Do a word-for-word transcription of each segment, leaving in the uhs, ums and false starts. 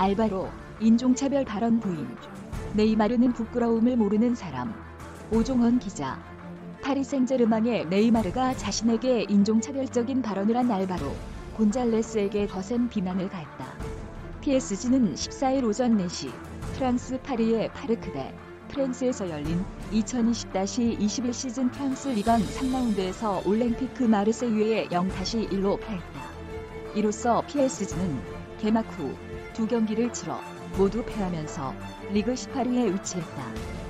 알바로 인종차별 발언 부인. 네이마르는 부끄러움을 모르는 사람. 오종헌 기자. 파리 생제르맹의 네이마르가 자신에게 인종차별적인 발언을 한 알바로 곤잘레스에게 거센 비난을 가했다. 피에스지는 십사일 오전 네 시 프랑스 파리의 파르크 대 프렌스에서 열린 이천이십 이십일 시즌 프랑스 리건 삼 라운드에서 올랭피크 마르세유에 영 대 일로 패했다. 이로써 피에스지는 개막 후 두 경기를 치러 모두 패하면서 리그 십팔 위에 위치했다.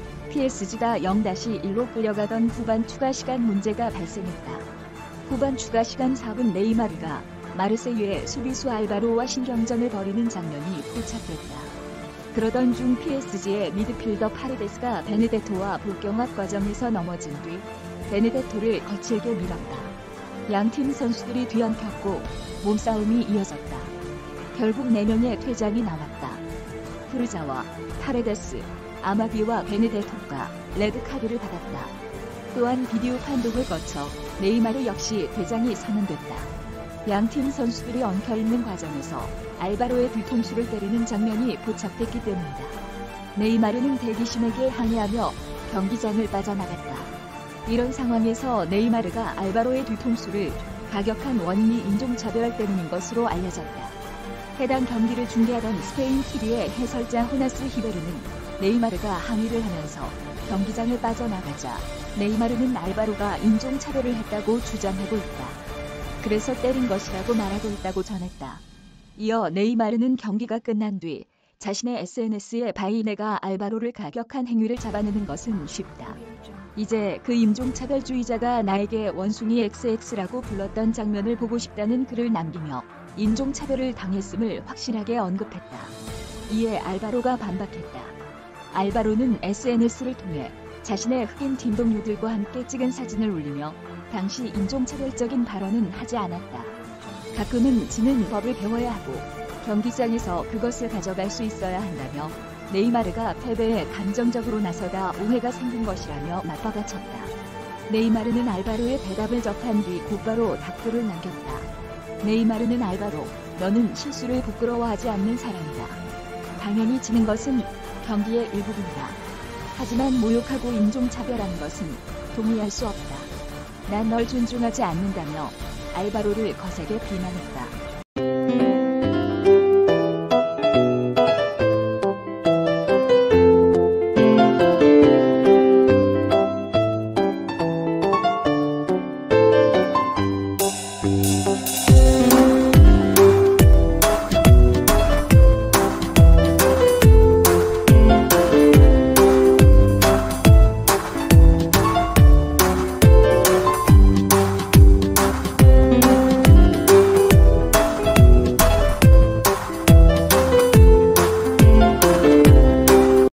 피에스지가 영 대 일로 끌려가던 후반 추가 시간 문제가 발생했다. 후반 추가 시간 사 분 네이마르가 마르세유의 수비수 알바로와 신경전을 벌이는 장면이 포착됐다. 그러던 중 피에스지의 미드필더 파레데스가 베네데토와 볼경합 과정에서 넘어진 뒤 베네데토를 거칠게 밀었다. 양팀 선수들이 뒤엉켰고 몸싸움이 이어졌다. 결국 네 명의 퇴장이 나왔다. 프르자와 파레데스, 아마비와 베네데토가 레드카드를 받았다. 또한 비디오 판독을 거쳐 네이마르 역시 퇴장이 선언됐다. 양팀 선수들이 엉켜있는 과정에서 알바로의 뒤통수를 때리는 장면이 포착됐기 때문이다. 네이마르는 대기심에게 항의하며 경기장을 빠져나갔다. 이런 상황에서 네이마르가 알바로의 뒤통수를 가격한 원인이 인종차별 때문인 것으로 알려졌다. 해당 경기를 중계하던 스페인 티비의 해설자 호나스 히베르는 네이마르가 항의를 하면서 경기장을 빠져나가자 네이마르는 알바로가 인종차별을 했다고 주장하고 있다. 그래서 때린 것이라고 말하고 있다고 전했다. 이어 네이마르는 경기가 끝난 뒤 자신의 에스엔에스에 바이네가 알바로를 가격한 행위를 잡아내는 것은 쉽다. 이제 그 인종차별주의자가 나에게 원숭이 엑스엑스라고 불렀던 장면을 보고 싶다는 글을 남기며 인종차별을 당했음을 확실하게 언급했다. 이에 알바로가 반박했다. 알바로는 에스엔에스를 통해 자신의 흑인 팀 동료들과 함께 찍은 사진을 올리며 당시 인종차별적인 발언은 하지 않았다. 가끔은 지는 법을 배워야 하고 경기장에서 그것을 가져갈 수 있어야 한다며 네이마르가 패배에 감정적으로 나서다 오해가 생긴 것이라며 맞받아쳤다. 네이마르는 알바로의 대답을 접한 뒤 곧바로 답글을 남겼다. 네이마르는 알바로, 너는 실수를 부끄러워하지 않는 사람이다. 당연히 지는 것은 경기의 일부분이다. 하지만 모욕하고 인종차별하는 것은 동의할 수 없다. 난 널 존중하지 않는다며 알바로를 거세게 비난했다.